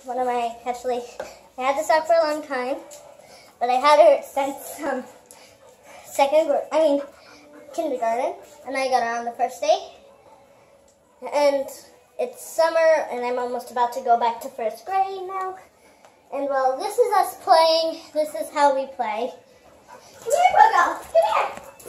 one of my, actually, I had this dog for a long time, but I had her since kindergarten, and I got her on the first day. And it's summer, and I'm almost about to go back to first grade now. And well, this is us playing. This is how we play. Come here, Coco. Come here.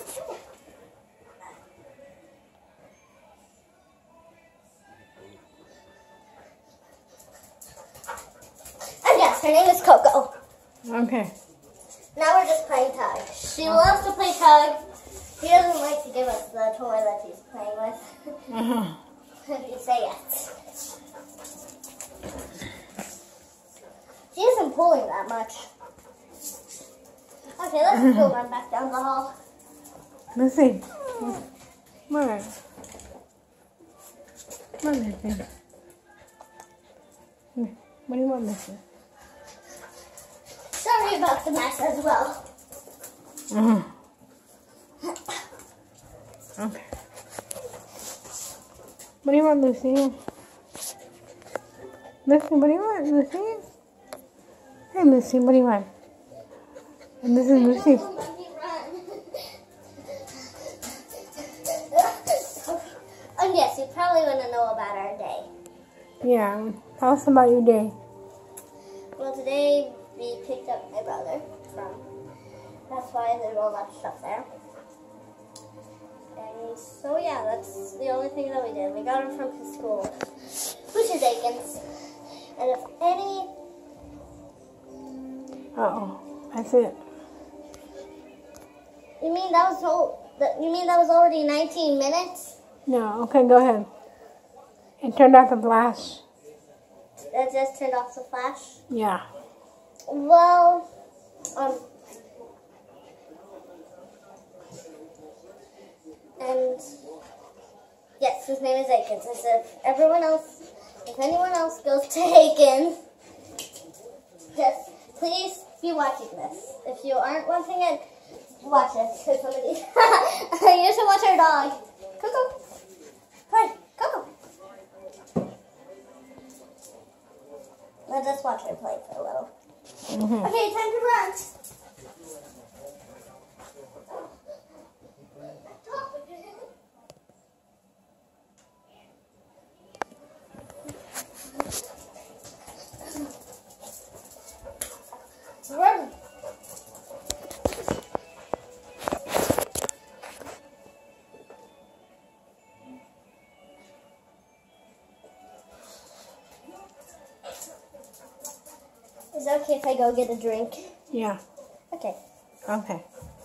And yes, her name is Coco. Okay. Now we're just playing tug. She loves to play tug. He doesn't like to give us the toy that he's playing with. You say yes. She isn't pulling that much. Okay, let's go run back down the hall. Let's see. Come on. Come on, Missy. What do you want, Missy? Sorry about the mess as well. Okay. What do you want, Lucy? Lucy, what do you want, Lucy? Hey, Lucy, what do you want? And this is Lucy. And yes, you probably want to know about our day. Yeah, tell us about your day. Well, today we picked up my brother from, that's why there's all that stuff there. And so yeah, that's the only thing that we did. We got him from his school, which is Aikens. And if any... Uh-oh, that's it. You mean that was already 19 minutes? No, okay, go ahead. And turned off the flash. That just turned off the flash? Yeah. Well, and yes, his name is Aikens. As if anyone else goes to Aikens, just please be watching this. If you aren't watching it, watch it. Because somebody, you should watch our dog. Coco, come on, Coco. Let's just watch her play for a little. Okay, time to run. Run. Is it okay if I go get a drink? Yeah. Okay. Okay.